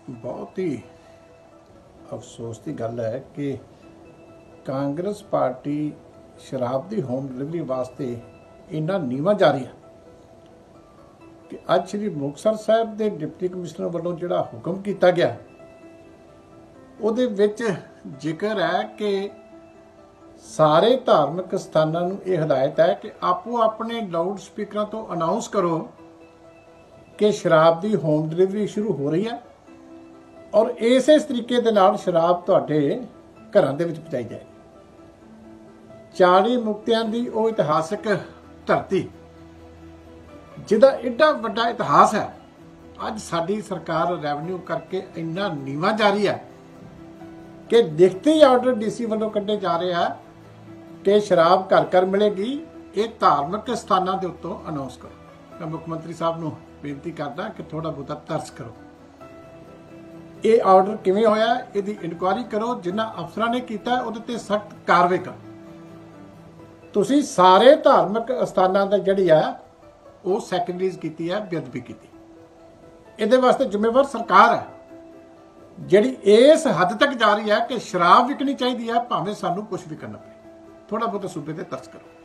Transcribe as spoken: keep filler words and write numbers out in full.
बहुत ही अफसोस की गल है कि कांग्रेस पार्टी शराब की होम डिलीवरी वास्ते इन्ना नीवा जा रही है कि अज श्री मुक्तसर साहब के डिप्टी कमिश्नर वालों जिहड़ा हुक्म किया गया उहदे विच जिक्र है कि सारे धार्मिक स्थानों नूं यह हिदायत है कि आपो अपने लाउड स्पीकर तो अनाउंस करो कि शराब की होम डिलीवरी शुरू हो रही है और इस इस तरीके दे नाल शराब तुहाडे घरां दे विच पहुंचाई जाए। चाली मुक्तियां दी वो इतिहासक धरती जिहदा एडा वड्डा इतिहास है, अज साडी सरकार रेवन्यू करके इन्ना नीवा जारी है कि दिखते ही ऑर्डर डीसी वालों कड्ढे जा रहे हैं कि शराब घर घर मिलेगी। ये धार्मिक स्थानों के उत्तों अनाउंस करो। मैं मुख्य मंत्री साहब नूं बेनती करदा कि थोड़ा बहुता तरस करो। ये ऑर्डर किवें होया, इहदी इनकुआरी करो। जिन्हां अफसरां ने कीता उहदे ते सख्त कार्रवाई करो। तुसीं सारे धार्मिक स्थानां दा जिहड़ी है वो सैकंडरीज कीती है, बेअदबी कीती। इहदे वास्ते जिम्मेवार सरकार है जिहड़ी इस हद तक जा रही है कि शराब विकनी चाहिए है, भावें सानूं कुछ भी करना पए। थोड़ा बहुत सूबे ते तरस करो।